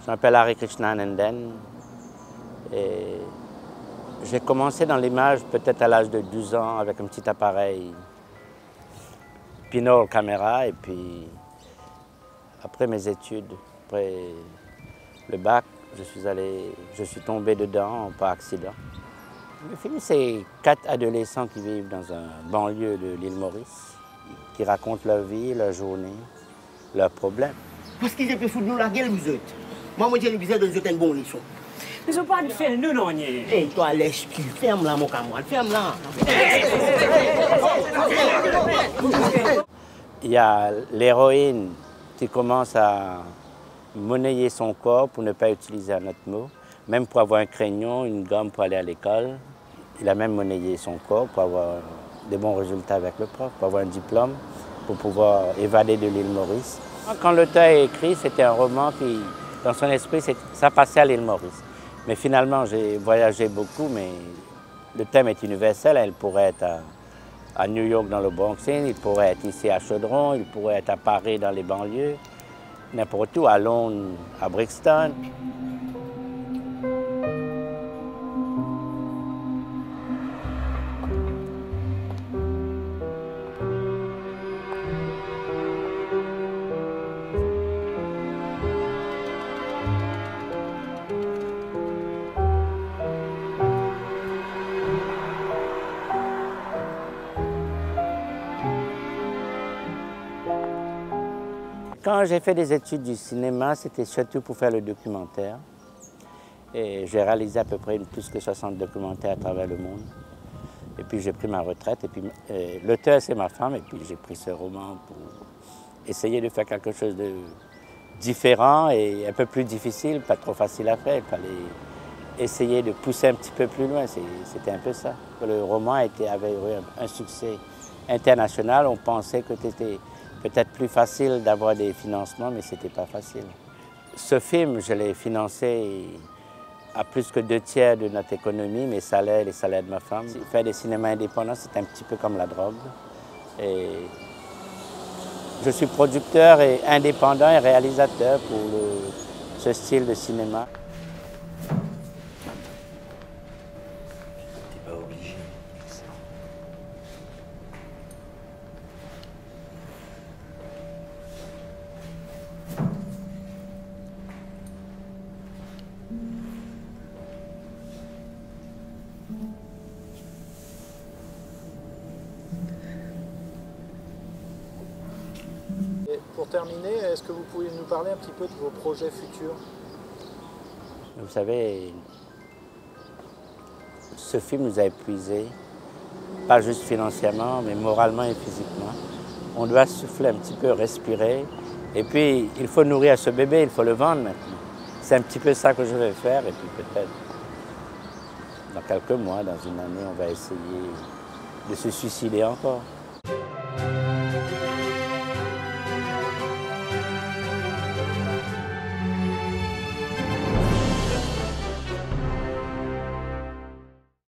m'appelle Hare Krishnanandan et j'ai commencé dans l'image peut-être à l'âge de 12 ans avec un petit appareil Pinhole caméra et puis après mes études, après le bac, je suis tombé dedans par accident. Le film, c'est 4 adolescents qui vivent dans un banlieue de l'île Maurice, qui racontent leur vie, leur journée, leurs problèmes. Parce qu'ils peuvent foutre nous la gueule, vous autres. Moi, je dis que vous êtes un bon leçon. Mais je ne pas faire nous, non. Hé, toi, laisse-tu. Ferme-la, mon camarade, ferme-la. Il y a l'héroïne qui commence à monnayer son corps pour ne pas utiliser un autre mot. Même pour avoir un crayon, une gomme pour aller à l'école. Il a même monnayé son corps pour avoir des bons résultats avec le prof, pour avoir un diplôme, pour pouvoir évader de l'île Maurice. Quand l'auteur a écrit, c'était un roman qui, dans son esprit, ça passait à l'île Maurice. Mais finalement, j'ai voyagé beaucoup, mais le thème est universel. Elle pourrait être à New York dans le Bronx, il pourrait être ici à Chaudron, il pourrait être à Paris dans les banlieues, n'importe où, à Londres, à Brixton. Quand j'ai fait des études du cinéma, c'était surtout pour faire le documentaire. Et j'ai réalisé à peu près plus que 60 documentaires à travers le monde. Et puis j'ai pris ma retraite. Et puis l'auteur, c'est ma femme. Et puis j'ai pris ce roman pour essayer de faire quelque chose de différent et un peu plus difficile, pas trop facile à faire. Il fallait essayer de pousser un petit peu plus loin. C'était un peu ça. Le roman avait eu un succès international. On pensait que c'était peut-être plus facile d'avoir des financements, mais ce n'était pas facile. Ce film, je l'ai financé à plus que 2/3 de notre économie, mes salaires et les salaires de ma femme. Faire des cinémas indépendants, c'est un petit peu comme la drogue. Et je suis producteur et indépendant et réalisateur pour ce style de cinéma. T'es pas obligé. Et pour terminer, est-ce que vous pouvez nous parler un petit peu de vos projets futurs? Vous savez, ce film nous a épuisés, pas juste financièrement, mais moralement et physiquement. On doit souffler un petit peu, respirer. Et puis, il faut nourrir ce bébé, il faut le vendre maintenant. C'est un petit peu ça que je vais faire. Et puis peut-être, dans quelques mois, dans une année, on va essayer de se suicider encore.